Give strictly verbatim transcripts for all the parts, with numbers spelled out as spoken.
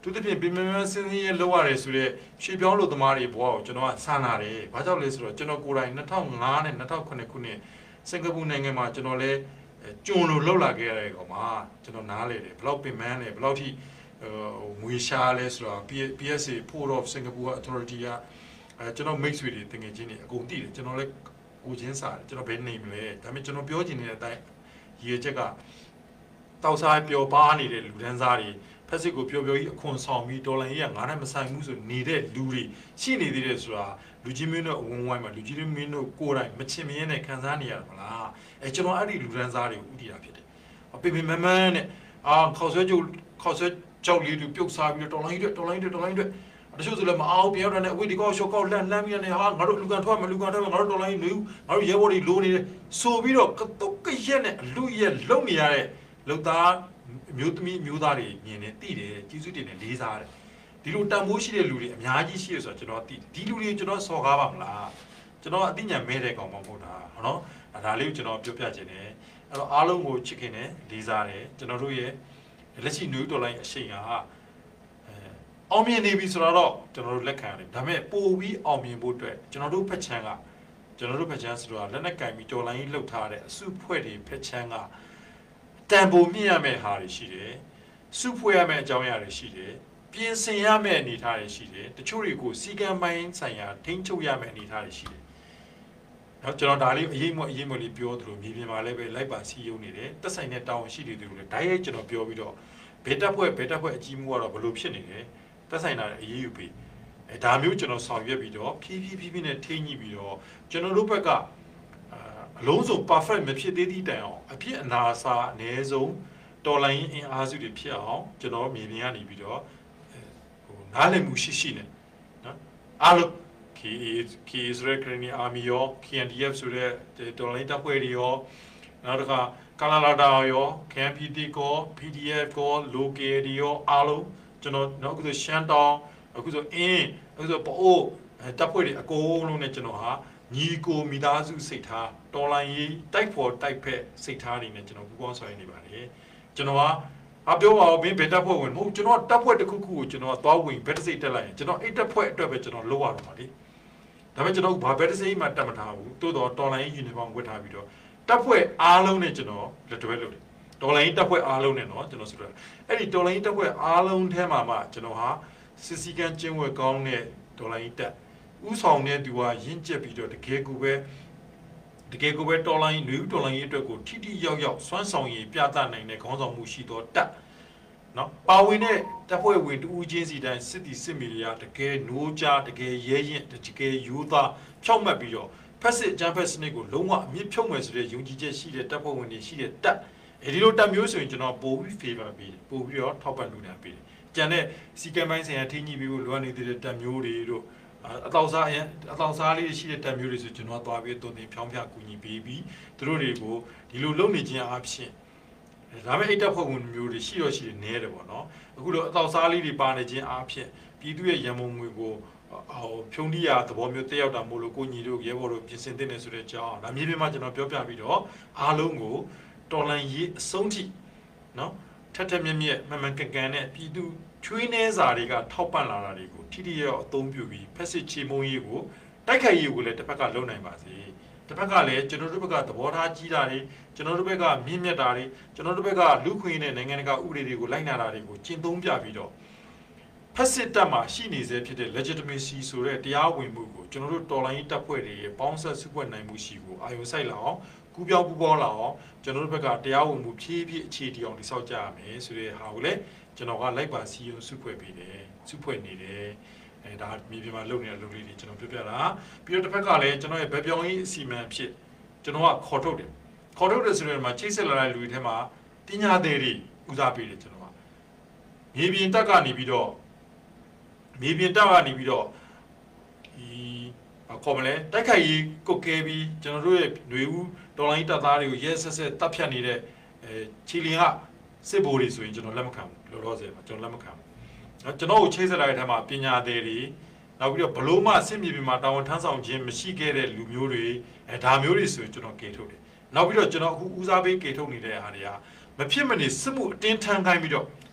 သူတဖြင့်ပြင်ပစင်းစင်းရဲ့လောက်ရတယ်ဆိုတော့ရှေ့ပြောင်းလို့သမားတွေဘဝကိုကျွန်တော်ကဆန်းလာတယ်ဘာကြောင့်လဲဆိုတော့ကျွန်တော်ကိုယ်တိုင်၂၀၀၅နဲ့၂၀၀၇ခုနှစ်စင်ကာပူနိုင်ငံမှာကျွန်တော်လည်းကျွန်းလို့လှုပ်လာခဲ့ရတဲ့ကောင်မှာကျွန်တော်နားလေတယ်ဘယ်လောက်ပင်ပန်းလဲဘယ်လောက်ထိငွေရှားလဲဆိုတော့ P S A Port of Singapore Authority ကအဲကျွန်တော် mix တွေတင်ငယ်ချင်းတွေအကုန်သိတယ်ကျွန်တော်လည်းကိုချင်းစားတယ်ကျွန်တော်ဘယ်နေမလဲဒါပေမဲ့ကျွန်တော်ပြောချင်တဲ့အတိုင်းရည်ချက်ကတောက်စားပျော်ပါနေတဲ့လူဒန်းစားတွေဖက်စစ်ကိုပျော်ပျော်ကြီးအခွန်ဆောင်ပြီးဒေါ်လာကြီးကငါးနဲ့မဆိုင်ဘူးဆိုနေတဲ့လူတွေရှိနေသေးတယ်ဆိုတာလူကြီးမင်းတို့အဝန်းဝိုင်းမှာလူကြီးမင်းတို့ကိုယ်တိုင်မချင်မရဲနဲ့ခံစားနေရတာမလားအဲကျွန်တော်အဲ့ဒီလူဒန်းစားတွေကိုဥတီတာဖြစ်တယ်ပြပြမမန်းနဲ့အာခေါ်ဆွဲကြိုခေါ်ဆွဲကြောက်လေးတွေပြုတ်စားပြီးတော့ဒေါ်လာကြီးတွေဒေါ်လာကြီးတွေဒေါ်လာကြီးတွေတချို့ဆိုလည်းမအောင်ပြောတယ်နဲ့အဝိဒီကောရှော့ကောက်လန့်လန့်ပြီးနေဟာငါတို့လူကန်ထွက်မလူကန်ထွက်ငါတို့ဒေါ်လာကြီးလူငါတို့ရဲဘော်တွေလိုနေတယ်ဆိုပြီးတော့တုတ်ကရက်နဲ့အလူရက်လုံနေရတဲ့လုံသားမျိုးသမီးမျိုးသားတွေမြင်နေတိတယ်ကျေးဇူးတင်တယ်လေးစားတယ်ဒီလိုတန်ဖိုးရှိတဲ့လူတွေအများကြီးရှိရဆိုတော့ကျွန်တော်တိဒီလူတွေကျွန်တော်စော်ကားပါမလားကျွန်တော်အသိဉာဏ်မဲတဲ့ကောင်မဟုတ်တာဟုတ်နော်ဒါလေးကိုကျွန်တော်ပြောပြခြင်းတယ်အဲ့တော့အားလုံးကိုချစ်ခင်တယ်လေးစားတယ်ကျွန်တော်တို့ရဲ့လက်ရှိ new dollar အရှိန်ကအောင်မြင်နေပြီဆိုတော့ကျွန်တော်တို့လက်ခံရတယ်ဒါပေမဲ့ပိုပြီးအောင်မြင်ဖို့အတွက်ကျွန်တော်တို့ဖက်ချမ်းကကျွန်တော်တို့ဖက်ချမ်းဆိုတော့လက်နဲ့ကင်ပြီးတော်လိုင်းလှုပ်ထားတဲ့အစုဖွဲ့တွေဖက်ချမ်းကတန်ဖိုးမြင့်ရမယ့်ဟာတွေရှိတယ်စုဖွဲ့ရမယ့်အကြောင်းအရာတွေရှိတယ်ပြင်ဆင်ရမယ့်အနေအထားတွေရှိတယ်တချို့တွေကိုစီကံပိုင်းဆိုင်ရာထိန်းချုပ်ရမယ့်အနေအထားတွေရှိတယ်နော်ကျွန်တော်ဒါလေးအရေးမအရေးမလေးပြောသလိုမြေပြင်မှာလည်းပဲလိုက်ပါစီယုံနေတယ်တက်ဆိုင်တဲ့တာဝန်ရှိတွေတူလည်းဓာတ်ရိုက်ကျွန်တော်ပြောပြီးတော့ဘယ်တက်ဖွဲ့ဘယ်တက်ဖွဲ့အကြီးမှုကတော့ဘယ်လိုဖြစ်နေလဲတက်ဆိုင်တာအရေးယူပြီးအဲဒါမျိုးကျွန်တော်ဆောင်ရွက်ပြီးတော့ဖြည်းဖြည်းဖြည်းဖြည်းနဲ့ထိန်းညှိပြီးတော့ကျွန်တော်တို့ဘက်ကအလုံးစုံ perfect မဖြစ်သေးသည့်တိုင်အောင်အဖြစ်အနာအစာအနည်းဆုံးတော်လိုင်းအင်အားစုတွေဖြစ်အောင်ကျွန်တော်မြေပြင်ကနေပြီးတော့ဟိုနားလည်မှုရှိရှိနဲ့နော်အားလုံး K K Israel Ukrainian Army ရော K N D F ဆိုတဲ့တော်လိုင်းတပ်ဖွဲ့တွေရောနောက်တစ်ခါကာလာလာတာရော K N P D ကော P D F ကော local တွေရောအားလုံးကျွန်တော်နောက်အခုဆိုရှမ်းတောင်အခုဆိုအင်းအခုဆိုပို့တပ်ဖွဲ့တွေအကုန်လုံးနဲ့ကျွန်တော်ဟာညီကိုမိသားစုစိတ်ထားတော်လိုင်းရေးတိုက်ဖို့တိုက်ဖက်စိတ်ထားတွေနဲ့ကျွန်တော်ပူးပေါင်းဆောင်ရွက်နေပါတယ်ကျွန်တော်ကအပြောပါဦးမင်းဘယ်တပ်ဖွဲ့ဝင်မဟုတ်ကျွန်တော်တပ်ဖွဲ့တစ်ခုခုကိုကျွန်တော်သွားဝင်ဘက်တစ်စိတ်တက်လိုက်ရင်ကျွန်တော်အဲ့တပ်ဖွဲ့အတွက်ပဲကျွန်တော်လုပ်ရတော့ပါလေဒါပေမဲ့ကျွန်တော်ဘာဘက်တစ်စိတ်မှတက်မထားဘူးတိုးတော့တော်လိုင်းရေးယူနီဖောင်းဝတ်ထားပြီးတော့တပ်ဖွဲ့အားလုံးနဲ့ကျွန်တော်လက်တွဲလုပ်တယ်တော်လိုင်းတပ်ဖွဲ့အားလုံးနဲ့နော်ကျွန်တော်ဆိုတော့အဲ့ဒီတော်လိုင်းတပ်ဖွဲ့အားလုံးထဲမှာမှကျွန်တော်ဟာစစ်စည်းကမ်းကျင့်ဝတ်ကောင်းတဲ့တော်လိုင်းတပ်ဥဆောင်တဲ့သူကရင့်ကျက်ပြီးတော့တကယ်ကိုပဲတကယ်ကိုပဲတော်လိုင်းလူတော်လိုင်းရေးအတွက်ကိုထိထိရောက်ရောက်စွမ်းဆောင်ရည်ပြသနိုင်တဲ့ခေါင်းဆောင်မှုရှိတော့တပ်နော်ပါဝင်တဲ့တပ်ဖွဲ့ဝင်တူဦးချင်းစီတိုင်းစစ်တီစစ်မီလီယာတကယ်နိုးကြတကယ်ရဲရင်တကယ်ယူသားဖြောက်မှတ်ပြီးတော့ဖက်စစ်အကြမ်းဖက်စနစ်ကိုလုံးဝအမြင့်ဖြုတ်မယ်ဆိုတဲ့ယုံကြည်ချက်ရှိတဲ့တပ်ဖွဲ့ဝင်တွေရှိတဲ့တပ်အဲဒီလိုတပ်မျိုးဆိုရင်ကျွန်တော်ပို့ပြီး favor ပေးတယ်ပို့ပြီးတော့ထောက်ပံ့လူနာပေးတယ်ကျန်တဲ့စီကံပိုင်းဆိုင်ရာထိညှိပြီးလို့လွမ်းနေတဲ့တပ်မျိုးတွေတို့အတောက်စားအတောက်စားလေးရှိတဲ့တပ်မျိုးတွေဆိုကျွန်တော်သွားပြီးတုံတင်ဖြောင်းဖြကူညီပေးပြီးသူတို့တွေကိုဒီလိုလုပ်နေခြင်းအဖြစ်ဒါပေမဲ့အိတ်တပ်ဖွဲ့ဝင်မျိုးတွေရှိတော့ရှိနေတယ်ပေါ့နော်အခုတော့အတောက်စားလေးတွေပါနေခြင်းအဖြစ်ပြည်သူရဲ့ရန်မုံငွေကိုဟိုဖြုံးတိရသဘောမျိုးတက်ရောက်တာမို့လို့ကိုညီတို့ရဲဘော်တို့ပြင်ဆင်တဲ့နေဆိုတဲ့အကြောင်းဒါမြေပြင်မှာကျွန်တော်ပြောပြပြီးတော့အားလုံးကိုတော်လန်ရေးအဆုံးထိနော်ထက်ထက်မြက်မြက်မမှန်ကန်ကန်နဲ့ပြည်သူချွေးနှဲစာတွေကထောက်ပံ့လာတာတွေကိုထိထိရောက်အသုံးပြုပြီးဖက်စစ်ချေမုံရေးကိုတိုက်ခိုက်ရေးကိုလည်းတစ်ဖက်ကလုံနိုင်ပါစေတစ်ဖက်ကလည်းကျွန်တော်တို့ဘက်ကသဘောထားကြီးတာတွေကျွန်တော်တို့ဘက်ကမြင့်မြတ်တာတွေကျွန်တော်တို့ဘက်ကလူခွင့်နဲ့နိုင်ငံတကာဥပဒေတွေကိုလိုက်နာတာတွေကိုကျင့်သုံးပြပြီးတော့ဖက်စစ်တပ်မှာရှိနေစေဖြစ်တဲ့ legitimacy ဆိုတဲ့တရားဝင်မှုကိုကျွန်တော်တို့တော်လိုင်းတပ်ဖွဲ့တွေရဲ့ပေါင်းဆက်စုဖွဲ့နိုင်မှုရှိကိုအာရုံစိုက်လာအောင်ကူးပြောင်းပူပေါင်းလာအောင်ကျွန်တော်တို့ဘက်ကတရားဝင်မှုဖြည်းဖြည်းအခြေတည်အောင်တိစောက်ကြရမယ်ဆိုတဲ့ဟာကိုလည်းကျွန်တော်ကလိုက်ပါစီရင်စုဖွဲ့ပေးတယ်စုဖွဲ့နေတယ်အဲဒါမြေပြင်မှာလုပ်နေတဲ့လုပ်လေးတွေကျွန်တော်ပြောပြတာပြီးတော့တစ်ဖက်ကလည်းကျွန်တော်ရဲ့ဗပြောင်းရေးအစီအမံဖြစ်ကျွန်တော်ကခေါ်ထုတ်တယ်ခေါ်ထုတ်တယ်ဆိုတဲ့မှာချိတ်ဆက်လာတဲ့လူတွေထဲမှာပညာသည်တွေဦးစားပေးတယ်ကျွန်တော်ကမြေပြင်တက်ကနေပြီးတော့မြေပြင်တက်ကနေပြီးတော့ဒီခေါ်မလဲတိုက်ခိုက်ရေးကုတ်ကဲပြီးကျွန်တော်တို့ရဲ့ຫນွေဦးတော်လိုင်းတပ်သားတွေကိုရဲဆက်ဆက်တပ်ဖြတ်နေတဲ့အဲချီလင်ကစစ်ဘိုးတွေဆိုရင်ကျွန်တော်လက်မခံဘူးလောလောဆယ်မှာကျွန်တော်လက်မခံဘူးเนาะကျွန်တော်ကိုချိတ်ဆက်လာတဲ့ထဲမှာပညာသည်တွေနောက်ပြီးတော့ဘလို့မှစစ်မြေပြင်မှာတာဝန်ထမ်းဆောင်ခြင်းမရှိခဲ့တဲ့လူမျိုးတွေအဲဒါမျိုးတွေဆိုရင်ကျွန်တော်ကေထုတ်တယ်နောက်ပြီးတော့ကျွန်တော်အခုဦးစားပေးကေထုတ်နေတဲ့အားတွေကမဖြစ်မနေစစ်မှုအတင်းထမ်းခိုင်းပြီးတော့သူ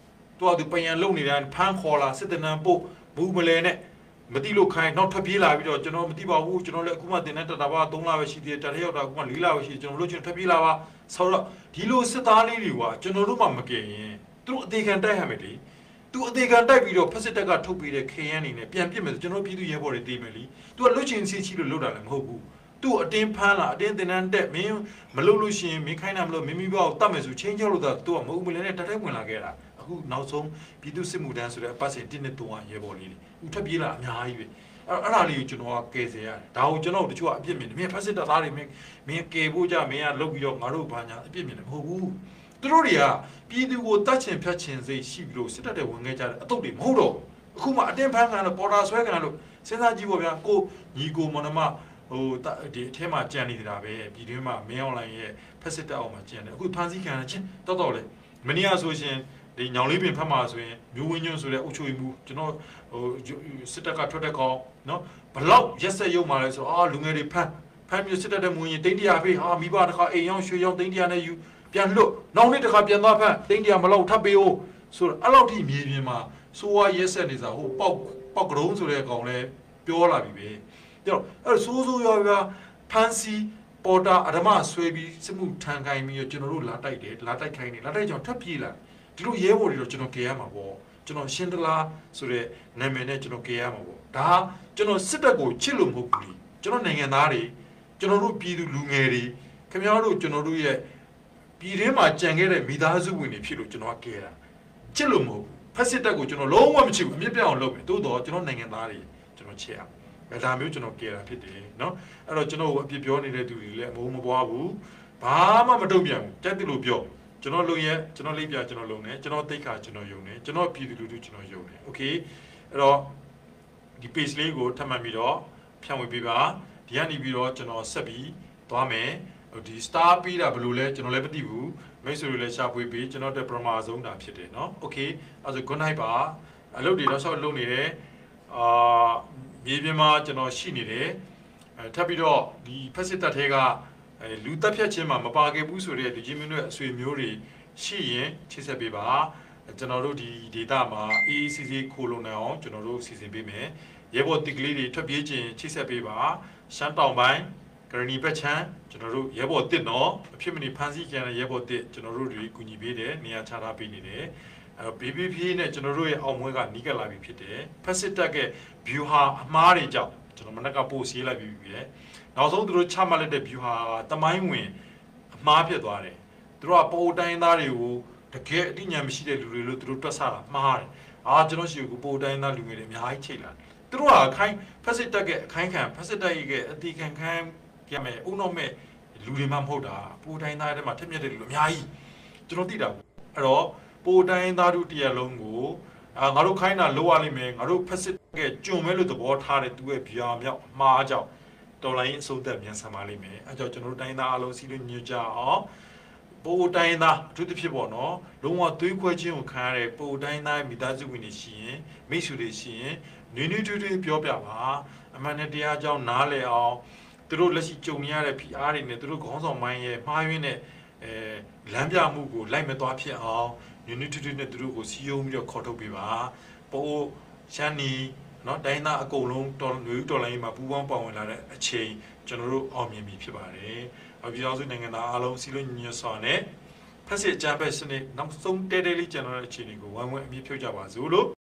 ตัวดูไปยังโลกนี่นะพังคอละเสด็จนำปุ๊บูมาเลยเนี่ยมาตีลูกใครนอกทับพีลาพี่จอจนมาตีบ่าวจนเลยกูมาเดินนั่นแต่ว่าตรงลาวชีเดียแต่ที่เรากูมาลีลาวชีจนรู้จนทับพีลาวะสาวดีลูสตาลีดีวะจนรู้มาเมื่อกี้ตัวเด็กกันได้หาไม่ดีตัวเด็กกันได้พี่จอพัสดุก็ทุบไปเลยเคยันนี่เนี่ยเปลี่ยนเปลี่ยนมาจนพี่ดูยังบ่ได้ตีไม่ดีตัวรู้จริงสิชีรู้ได้เลยไม่หูตัวเต็มพันละเต็มเต็มนั่นเด็กมีมาลุ้นชิมมีใครนำลุ้นมีมีบ่าวตั้มมาสู่เชนเจ้ารู้ได้ตัวมาอุ้มเลยเนี่ยแต่ได้เหมือนละแกละกูน้องส่งพี่ดูสิมุดันสุดเลยภาษาที่เนี่ยตัวยังบ่ดีอุทบีละไม่หายไปอะไรเลยจุนว่าเกษยดาวจุนเอาดิชัวเปลี่ยนมีภาษาตาลีมีมีเก็บบูจ้ามีอะไรลูกยกมารูปานยาเปลี่ยนมีไม่หูตัวเรียพี่ดูว่าตัดเชนพัดเชนสิชีวิตสุดแต่วันเงี้ยจ้าตัวดีไม่รู้กูมาเต็มพันกันแล้วพอราสวยกันแล้วเส้นทางจีบแบบกูยี่กูมันมาโอ้ตาเดี๋ยวเทมาเจนี่ดาเบ้พี่ดูมาไม่เอาอะไรเงี้ยภาษาตาออกมาเจนี่กูพันสิกันเช่นต่อต่อเลยมันนี่อาสุเช่นဒီညောင်လေးပင်ဖတ်မှာဆိုရင်မျိုးဝင်းညွန့်ဆိုတဲ့အုပ်ချုပ်မှုကျွန်တော်ဟိုစစ်တပ်ကထွက်တဲ့ကောင်နော်ဘလောက်ရက်ဆက်ရုံမှာလဲဆိုတော့အာလူငယ်တွေဖမ်းဖမ်းပြီးစစ်တပ်တဲ့မူရင်တိန်တရာဖေးဟာမိဘတစ်ခါအိမ်ရောက်ရွှေရောက်တိန်တရာနဲ့ယူပြန်လွတ်နောက်နေ့တစ်ခါပြန်သွားဖမ်းတိန်တရာမလောက်ထပ်ပေးဦးဆိုတော့အဲ့လောက်ထိမြေပြင်မှာစိုးဝါရက်ဆက်နေစားဟိုပေါက်ပေါက်ကရုံးဆိုတဲ့ကောင်လဲပြောလာပြီပဲအဲ့တော့အဲ့ဆိုးဆိုးရွာရွာဖမ်းစီပေါ်တာအဓမ္မဆွဲပြီးစစ်မှုထန်ခိုင်းပြီးကျွန်တော်တို့လာတိုက်တယ်လာတိုက်ခိုင်းတယ်လာတိုက်ကြောင်ထပ်ပြေးလာဒီလိုရဲဘော်တွေတော့ကျွန်တော်ကြရမှာပေါ့ကျွန်တော်ရှင်းတလားဆိုတဲ့နာမည်နဲ့ကျွန်တော်ကြရမှာပေါ့ဒါကျွန်တော်စစ်တပ်ကိုချစ်လို့မဟုတ်ဘူးကျွန်တော်နိုင်ငံသားတွေကျွန်တော်တို့ပြည်သူလူငယ်တွေခင်ဗျားတို့ကျွန်တော်တို့ရဲ့ပြည်တွင်းမှာကြံခဲ့တဲ့မိသားစုဝင်တွေဖြစ်လို့ကျွန်တော်ကြရတာချစ်လို့မဟုတ်ဘူးဖက်စစ်တပ်ကိုကျွန်တော်လုံးဝမချစ်ဘူးအမြင့်ပြအောင်လုပ်မယ်တိုးတော့ကျွန်တော်နိုင်ငံသားတွေကျွန်တော်ချစ်အောင်ဒါမျိုးကျွန်တော်ကြရတာဖြစ်တယ်နော်အဲ့တော့ကျွန်တော်အပြစ်ပြောနေတဲ့သူတွေလည်းအမိုးမပွားဘူးဘာမှမတုံ့ပြန်ဘူးတက်တယ်လို့ပြောကျွန်တော်လုံရဲ့ကျွန်တော်လေးပြကျွန်တော်လုံနေကျွန်တော်တိတ်ခါကျွန်တော်ယုံနေကျွန်တော်ပြည်သူလူထုကျွန်တော်ယုံနေโอเคအဲ့တော့ဒီ page လေးကိုထပ်မံပြီးတော့ဖြန့်ဝေပေးပါဒီကနေပြီးတော့ကျွန်တော်ဆက်ပြီးသွားမယ်ဒီ star ပေးတာဘယ်လိုလဲကျွန်တော်လည်းမသိဘူးမိတ်ဆွေတွေလည်းရှာဖွေပေးကျွန်တော်တက်ပရမာဆုံးတာဖြစ်တယ်เนาะโอเคအဲ့ဆို good night ပါအလုပ်တွေတော့ဆောက်လုပ်နေတယ်အာမြေပြင်မှာကျွန်တော်ရှိနေတယ်အဲထပ်ပြီးတော့ဒီဖက်စစ်တပ်ထဲကလူတက်ဖြတ်ခြင်းမှာမပါခဲ့ဘူးဆိုတဲ့ဒီချင်းမျိုးတွေအဆွေမျိုးတွေရှိရင်ချိတ်ဆက်ပေးပါကျွန်တော်တို့ဒီ data မှာ A A C C ခိုးလုံနေအောင်ကျွန်တော်တို့စီစဉ်ပေးမယ်ရဲဘော်တစ်ကလေးတွေထွက်ပြေးခြင်းချိတ်ဆက်ပေးပါရှမ်းတောင်ပိုင်းဂရနီဘက်ချမ်းကျွန်တော်တို့ရဲဘော်တစ်နော်အဖြစ်မနေဖမ်းဆီးခံတဲ့ရဲဘော်တစ်ကျွန်တော်တို့တွေကူညီပေးတယ်နေရာချထားပေးနေတယ်အဲ B B P နဲ့ကျွန်တော်တို့ရဲ့အောင်မွေးကနီးကပ်လာပြီဖြစ်တယ်ဖက်စစ်တပ်ရဲ့ view ဟာအမှားတွေကြောင့်ကျွန်တော်မနက်ကပို့ဆေးလိုက်ပြီးပြီလေနောက်ဆုံးသူတို့ချမှတ်လိုက်တဲ့ view ဟာတမိုင်းဝင်အမှားဖြစ်သွားတယ်သူတို့ကပိုတိုင်းသားတွေကိုတကယ်အတိညာမရှိတဲ့လူတွေလို့သူတို့တွက်ဆတာမှားတယ်အာကျွန်တော်ရှိကိုပိုတိုင်းသားလူငယ်တွေအများကြီးချိန်လာသူတို့ကအခိုင်ဖက်စစ်တပ်ရဲ့အခိုင်ခံဖက်စစ်တပ်ရဲ့အတီခံခံရမယ်အုံတော့မဲ့လူတွေမှမဟုတ်တာပိုတိုင်းသားတွေမှာထက်မြက်တဲ့လူအများကြီးကျွန်တော်သိတာအဲ့တော့ပိုတိုင်းသားတို့တရားလုံးကိုအာငါတို့ခိုင်းတာလိုရလိမ့်မယ်ငါတို့ဖက်စစ်တပ်ရဲ့ကြုံမဲ့လို့သဘောထားတဲ့သူရဲ့ဗျာမြောက်အမှားကြောင့်တော်လိုင်းအစိုးသက်မြန်ဆန်ပါလိမ့်မယ်အဲကြောင့်ကျွန်တော်တို့တိုင်းသားအလုံးစီလို့ညွှန်ကြအောင်ပိုတိုင်းသားအထူးသဖြင့်ပေါ့နော်လုံးဝသွေးခွဲခြင်းကိုခံရတဲ့ပိုတိုင်းသားမိသားစုဝင်တွေရှိရင်မိတ်ဆွေတွေရှိရင်နွေးနွေးထွေးထွေးပြောပြပါအမှန်တရားအကြောင်းနားလည်အောင်သူတို့လက်ရှိကြုံရတဲ့ဖိအားတွေနဲ့သူတို့ခေါင်းဆောင်ပိုင်းရဲ့မှားယွင်းတဲ့အဲလမ်းပြမှုကိုလိုက်မသွားဖြစ်အောင်နွေးနွေးထွေးထွေးနဲ့သူတို့ကိုစီယုံပြီးတော့ခေါ်ထုတ်ပေးပါပိုရှမ်းနီနော်တိုင်းသားအကုန်လုံးတော်လူတော်လိုင်းမှာပူးပေါင်းပါဝင်လာတဲ့အချိန်ကျွန်တော်တို့အောင်မြင်ပြီဖြစ်ပါတယ်။အပြည်အောင်စုနိုင်ငံသားအားလုံးစီလို့ညွှန်ဆောင်နဲ့ဖက်စစ်အကြမ်းဖက်စနစ်နောက်ဆုံးတဲတဲလေးကျွန်တော်ရဲ့အခြေအနေကိုဝိုင်းဝန်းအမြင့်ဖြုတ်ကြပါစို့လို့